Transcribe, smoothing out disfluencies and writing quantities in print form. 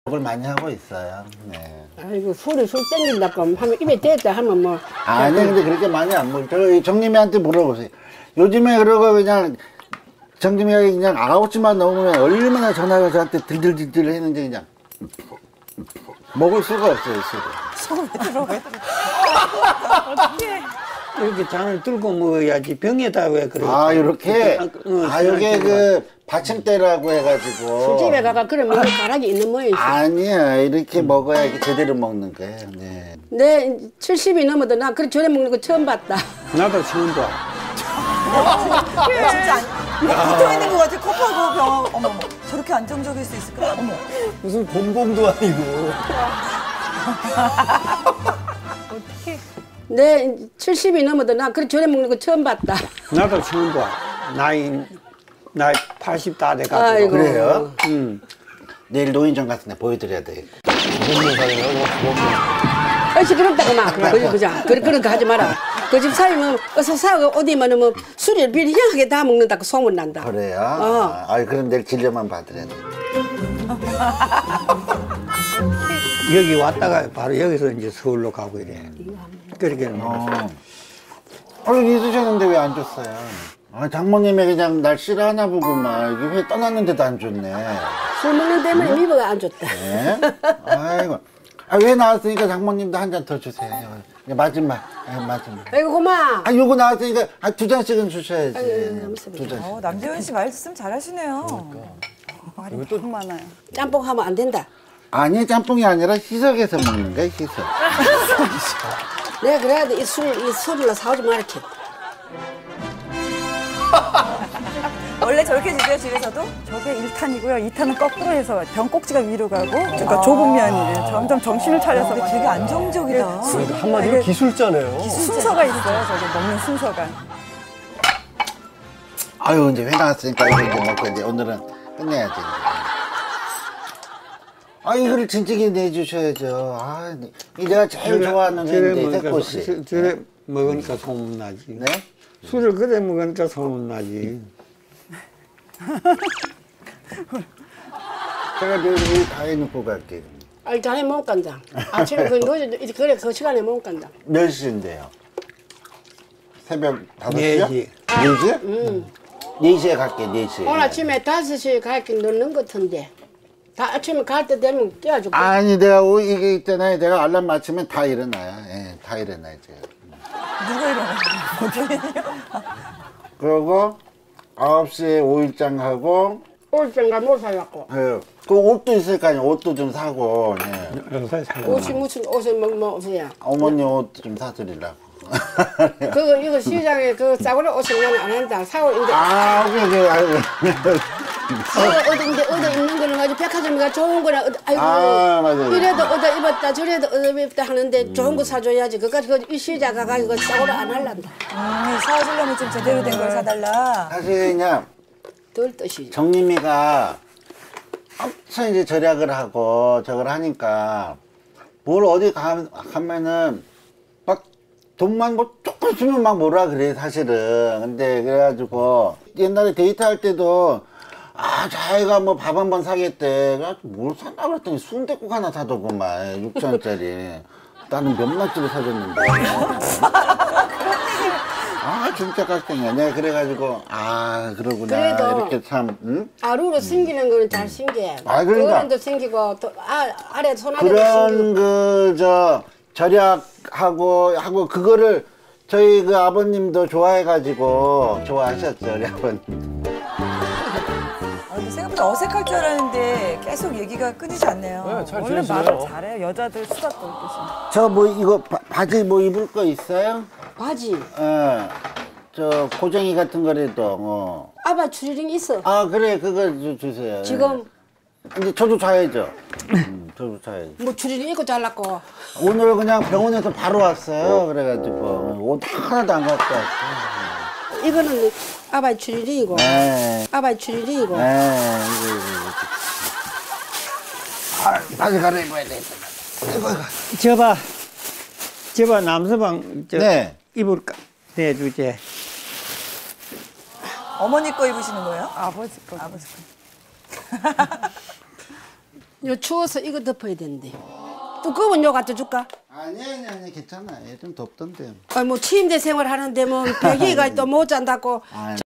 그걸 많이 하고 있어요. 네. 아이고 술 땡긴다고 하면 입에 대다 하면 뭐. 아니 근데 그렇게 많이 안 먹어요. 저 정님이한테 물어보세요. 요즘에 그러고 그냥 정님이가 그냥 9시만 넘으면 얼마나 전화가 저한테 들들들들 했는지 그냥 먹을 수가 없어요. 술을. 왜 들어? 어떻게? 이렇게 잔을 들고 먹어야지. 병에다 왜 그래? 아 이렇게. 아 이게 그 받침대라고 해가지고. 술집에 가가 그러면 가락이 있는 모양이지. 아니야 이렇게 먹어야 이렇게 제대로 먹는 거예요. 네. 내 70이 넘어도 나 그렇게 저래 먹는 거 처음 봤다. 나도 처음 봐. 진짜 붙어 있는 것 같아. 컵하고 병하고. 어머, 저렇게 안정적일 수 있을까? 어머. 무슨 곰봉도 아니고. 어떻게? 내 70이 넘어도 나 그렇게 저래 먹는 거 처음 봤다. 나도 처음 봐. 나이 80 다 돼가지고. 아이고. 그래요? 내일 노인정 같은 데 보여드려야 돼. 시끄럽다고 막. 그자. 그런 거 하지 마라. 그 집 사위면 어서 사고 어디면 뭐 술을 비리 희한하게 다 먹는다고 소문 난다. 그래요? 어. 아 그럼 내일 진료만 받으래야 돼. 여기 왔다가 바로 여기서 이제 서울로 가고 이래. 그렇게 여기 있으셨는데 왜 안 줬어요? 아, 장모님이 그냥 날 싫어하나 보구만. 이게 왜 떠났는데도 안 줬네. 술 먹는 때문에 미버가 안 줬다. 네? 아이고. 아, 왜 나왔으니까 장모님도 한 잔 더 주세요. 마지막. 마지막. 아이고 고마. 아, 요거 나왔으니까 두 잔씩은 주셔야지. 아이고, 두 잔씩. 남재현 씨 말씀 잘하시네요. 말이 너무 많아요. 짬뽕 하면 안 된다. 아니, 짬뽕이 아니라 희석해서 먹는 거야, 희석. 내가 그래야 돼. 이 술을 사오지 말게. 원래 저렇게 드세요, 집에서도? 저게 1탄이고요. 2탄은 거꾸로 해서 병 꼭지가 위로 가고, 그러니까 좁은 면이 점점 정신을 차려서. 근데 되게 안정적이다. 한마디로 기술자네요. 순서가 있어요, 저게 먹는 순서가. 아유, 이제 회 나왔으니까 이거 이제 먹고 이제 오늘은 끝내야지. 아, 이거를 진짜게 내주셔야죠. 아, 이 내가 제일 좋아하는 회인데, 새꽃이. 저래 먹으니까 소문나지. 네? 술을 그래 먹으니까 소문나지. 제가 내일 다 해놓고 갈게요. 아니 자네 못 간다. 아침에 그 늦어 그래 그 시간에 못 간다. 몇 시인데요? 새벽 5시요? 4시. 4시? 4시에 갈게, 4시에. 오늘 아침에 5시에 갈게 늦는 것 같은데. 다 아침에 갈 때 되면 깨워줄게. 아니, 내가 이게 있잖아요. 내가 알람 맞추면 다 일어나요. 예, 다 일어나요, 제가. 누가 일어나요? 그러고 9시에 오일장 하고 올땐가 못 사갖고. 예, 그 옷도 있을 거 아니에요. 옷도 좀 사고. 예. 요새 살고. 옷이 무슨 옷을 뭐 옷이야. 어머니 옷 좀 사드리려고. 그거 이거 시장에 그 싸구려 옷을 나는 안 한다. 사고 이제 아, 그게 아이고. 어디 입는 거는 가지고 백화점에 가 좋은 거라 아이고 아, 맞아요. 이래도 얻어 입었다 저래도 얻어 입었다 하는데 좋은 거 사줘야지. 그까지 이 시장 가가지고 싸구려 안 할란다. 사주려면 좀 제대로 된 걸 사달라. 사실 그냥 덜 뜻이. 정림이가 엄청 이제 절약을 하고 저걸 하니까 뭘 어디 가면은 막 돈만 뭐 조금 주면 막 뭐라 그래 사실은. 근데 그래가지고 옛날에 데이트할 때도 아 자기가 뭐 밥 한 번 사겠대. 뭘 산다 그랬더니 순댓국 하나 사더구만 6,000원짜리. 나는 몇만짜리 사줬는데. 아 진짜 깍쟁이야. 내가 그래가지고 아 그러구나 그래도 이렇게 참 응? 아루로 생기는 거는 잘 생겨. 아, 그러니까. 어른도 생기고 또 아래 손아래도 그런 생기고. 그 저 절약하고 그거를 저희 그 아버님도 좋아해가지고 좋아하셨죠 우리 아버님. 생각보다 어색할 줄 알았는데 계속 얘기가 끊이지 않네요. 네, 잘 원래 지내시네요. 말을 잘해요. 여자들 수다 떨듯이. 저 뭐 이거 바지 뭐 입을 거 있어요? 바지. 예. 저 고정이 같은 거라도 아바 추리링 있어. 아 그래 그거 주세요. 지금 이제 저도 자야죠. 저도 자야죠. 뭐 추리링 입고 잘랐고. 오늘 그냥 병원에서 바로 왔어요. 그래가지고 옷 하나도 안 갖고 왔어요. 이거는 아바이 추리링이고. 네. 아바이 추리링이고. 네. 아, 다시 갈아입어야 돼. 저봐 남서방 네. 입을까 내주제. 어머니 거 입으시는 거예요? 아버지 거. 아버지 거. 요 추워서 이거 덮어야 되는데. 두꺼운 요 갖다 줄까? 아니 괜찮아. 좀 덥던데. 뭐 침대 생활 하는데 뭐 베개가 또 못 잔다고. 아이.